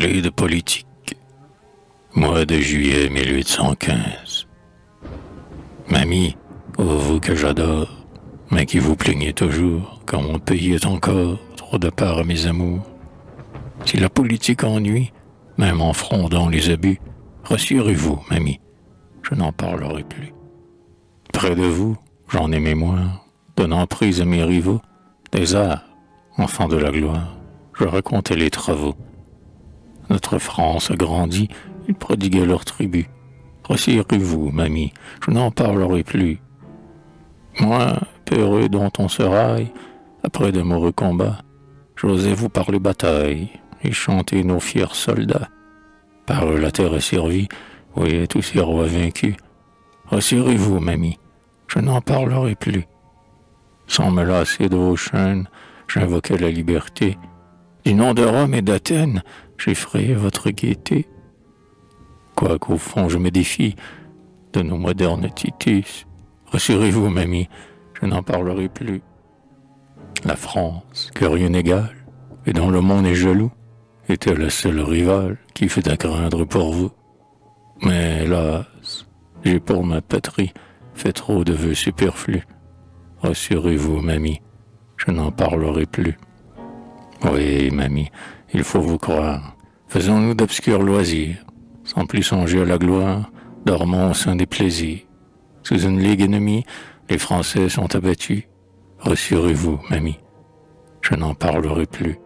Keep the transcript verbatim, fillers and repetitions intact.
parler de politique. Mois de juillet mille huit cent quinze. Mamie, oh, vous que j'adore, mais qui vous plaignez toujours quand mon pays est encore trop de part à mes amours. Si la politique ennuie, même en frondant les abus, rassurez-vous, mamie, je n'en parlerai plus. Près de vous, j'en ai mémoire, donnant prise à mes rivaux, des arts, enfants de la gloire, je racontais les travaux. Notre France a grandi, ils prodiguaient leur tribut. Rassurez-vous, mamie, je n'en parlerai plus. Moi, peureux dont on se raille, après d'amoureux combats, j'osais vous parler bataille et chanter nos fiers soldats. Par eux la terre est servie, voyez tous ces rois vaincus. Rassurez-vous, mamie, je n'en parlerai plus. Sans me lasser de vos chaînes, j'invoquais la liberté. Du nom de Rome et d'Athènes, j'effrayais votre gaieté. Quoiqu'au fond je me défie de nos modernes Titus, rassurez-vous, mamie, je n'en parlerai plus. La France, que rien n'égale, et dont le monde est jaloux, était le seul rival qui fut à craindre pour vous. Mais hélas, j'ai pour ma patrie fait trop de vœux superflus. Rassurez-vous, mamie, je n'en parlerai plus. Oui, mamie, il faut vous croire. Faisons-nous d'obscurs loisirs, sans plus songer à la gloire, dormons au sein des plaisirs. Sous une ligue ennemie, les Français sont abattus. Rassurez-vous, mamie, je n'en parlerai plus.